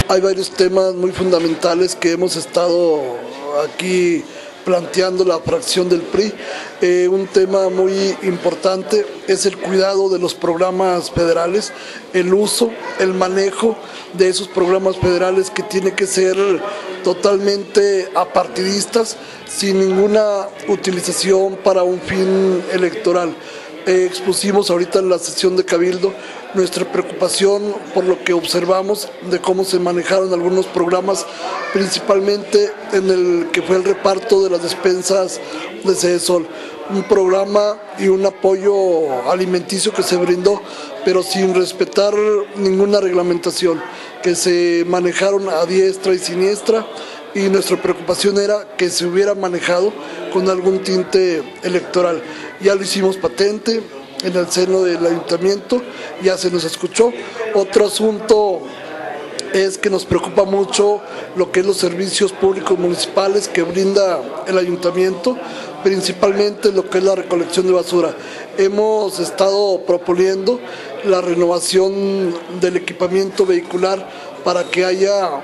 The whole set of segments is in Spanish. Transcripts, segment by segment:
Hay varios temas muy fundamentales que hemos estado aquí planteando la fracción del PRI. Un tema muy importante es el cuidado de los programas federales, el uso, el manejo de esos programas federales que tiene que ser totalmente apartidistas, sin ninguna utilización para un fin electoral. Expusimos ahorita en la sesión de Cabildo nuestra preocupación por lo que observamos de cómo se manejaron algunos programas, principalmente en el que fue el reparto de las despensas de Sedesol. Un programa y un apoyo alimenticio que se brindó, pero sin respetar ninguna reglamentación, que se manejaron a diestra y siniestra, y nuestra preocupación era que se hubiera manejado con algún tinte electoral. Ya lo hicimos patente en el seno del ayuntamiento, ya se nos escuchó. Otro asunto es que nos preocupa mucho lo que es los servicios públicos municipales que brinda el ayuntamiento, principalmente lo que es la recolección de basura. Hemos estado proponiendo la renovación del equipamiento vehicular para que haya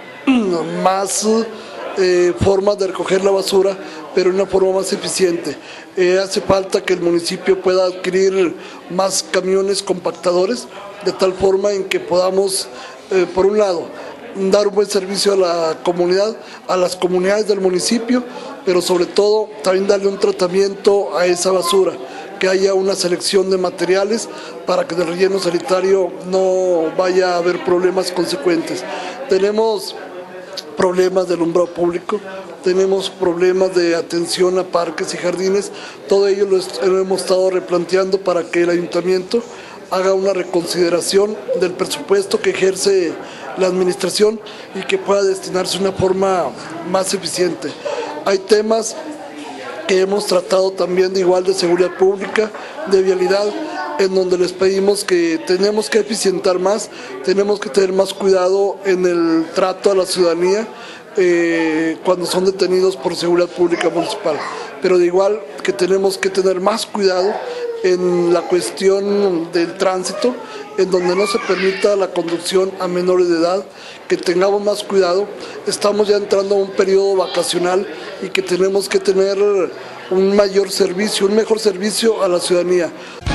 más formas de recoger la basura, pero de una forma más eficiente. Hace falta que el municipio pueda adquirir más camiones compactadores, de tal forma en que podamos, por un lado, dar un buen servicio a la comunidad, a las comunidades del municipio, pero sobre todo también darle un tratamiento a esa basura, que haya una selección de materiales para que del relleno sanitario no vaya a haber problemas consecuentes. Tenemos problemas de alumbrado público, tenemos problemas de atención a parques y jardines. Todo ello lo hemos estado replanteando para que el ayuntamiento haga una reconsideración del presupuesto que ejerce la administración y que pueda destinarse de una forma más eficiente. Hay temas que hemos tratado también de igual de seguridad pública, de vialidad, en donde les pedimos que tenemos que eficientar más, tenemos que tener más cuidado en el trato a la ciudadanía cuando son detenidos por seguridad pública municipal, pero de igual que tenemos que tener más cuidado en la cuestión del tránsito, en donde no se permita la conducción a menores de edad, que tengamos más cuidado. Estamos ya entrando a un periodo vacacional y que tenemos que tener un mayor servicio, un mejor servicio a la ciudadanía.